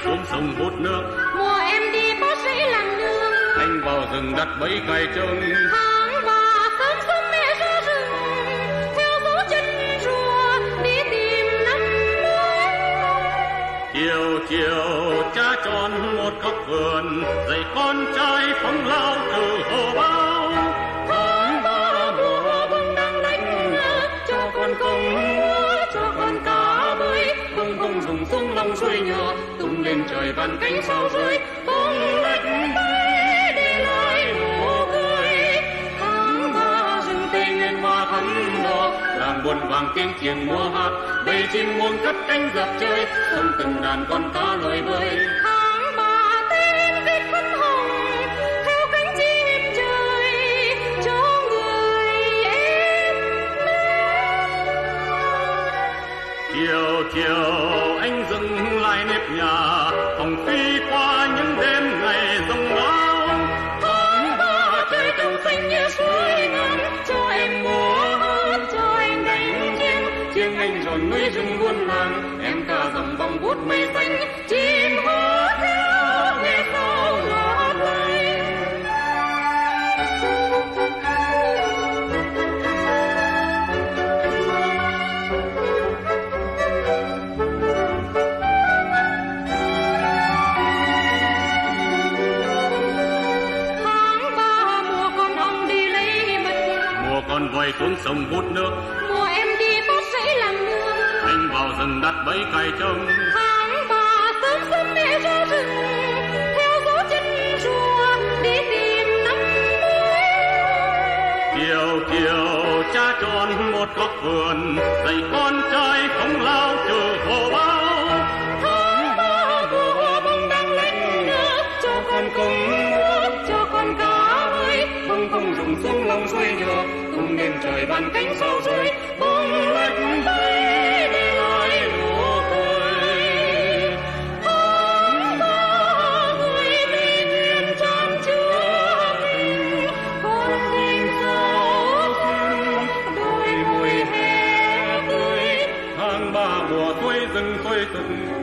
xuống sông hút nước. Mùa em đi có sĩ làm nương. Anh vào rừng đặt bẫy cày trông. Tháng ba sớm sớm mẹ ra rừng, theo dấu chân rùa đi tìm năm mới. Chiều chiều cha tròn một góc vườn, dạy con trai phóng lao từ hồ bao. Tháng ba mùa bông đang đánh, cho con công múa, cho con cá bơi. Bông bông rụng xuống lòng suối nhỏ, tung lên trời vạn cánh sao rơi. Bông lách bay để lại nụ cười. Tháng ba rừng tây nguyên hoa thắm đỏ, làm buồn vàng tiếng chiêng múa hát. Bầy chim muông cất cánh dập chơi, sông từng đàn con cá lội bơi. tháng ba tên viết phấn hồng, theo cánh chim trời cho người em mến. Chiều chiều anh dừng lại nếp nhà, hồng phi qua những đêm ngày rông bão. Tháng ba trời trong xanh như suối ngàn, cho em múa hát, cho em đánh chiêng. Chiêng anh ròn núi rừng buôn làng, em ca dầm bóng bút mây xanh. Chim hót theo nghe sao ngọt lành. Tháng ba mùa con ong đi lấy mật, Mùa con voi xuống sông hút nước. mùa em đi có sĩ làm nương. Anh vào rừng đặt bẫy cày trông. Tháng ba sớm sớm mẹ ra rừng, theo dấu chân rùa đi tìm năm mới. Chiều chiều cha tròn một góc vườn, dạy con trai phóng lao từ hồ bao. Tháng ba mùa bông đang lánh nước, cho con công múa, cho con cá bơi. Bông bông rụng xuống lòng suối nhỏ, tung lên trời vạn cánh sao rơi. Bông lách bay để lại nụ cười. Tháng ba người tây nguyên tràn chứa tình, con tình sâu sắc đôi môi hè tươi. Tháng ba mùa xuôi rừng xuôi rừng,